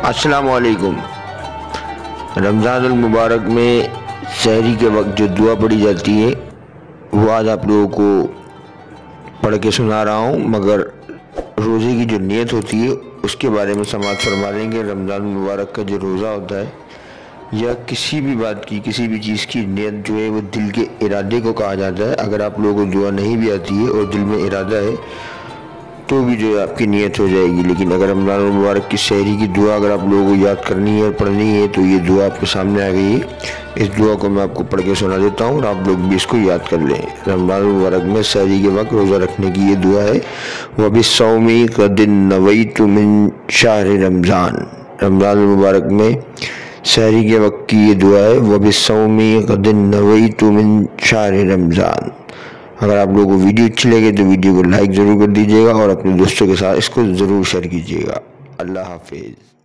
السلام علیکم۔ رمضان المبارک میں سحری کے وقت جو دعا پڑھی جاتی ہے وہ آج آپ لوگوں کو پڑھ کے سنا رہا ہوں، مگر روزے کی جو نیت ہوتی ہے اس کے بارے میں سماعت فرما لیں گے۔ رمضان المبارک کا جو روزہ ہوتا ہے یا کسی بھی بات کی، کسی بھی چیز کی نیت جو ہے وہ دل کے ارادے کو کہا جاتا ہے۔ اگر آپ لوگوں کو دعا نہیں بھی آتی ہے اور دل میں ارادہ ہے تو بھی جو ہے آپ کی نیت ہو جائے گی، لیکن اگر رمضان المبارک کی سحری کی دعا اگر آپ لوگوں کو یاد کرنی ہے اور پڑھنی ہے تو یہ دعا آپ کے سامنے آ گئی ہے۔ اس دعا کو میں آپ کو پڑھ کے سنا دیتا ہوں اور آپ لوگ بھی اس کو یاد کر لیں۔ رمضان المبارک میں سحری کے وقت روزہ رکھنے کی یہ دعا ہے، وَبِالصَّوْمِ قَدْ نَوَيْتُ مِنْ شَهْرِ رمضان۔ رمضان المبارک میں سحری کے وقت کی یہ دعا ہے، وَبِالصَّوْمِ قَدْ نَوَيْتُ مِنْ شَهْرِ رمضان۔ اگر آپ لوگوں کو ویڈیو اچھی لگے تو ویڈیو کو لائک ضرور کر دیجیے گا اور اپنے دوستوں کے ساتھ اس کو ضرور شیئر کیجیے گا۔ اللہ حافظ۔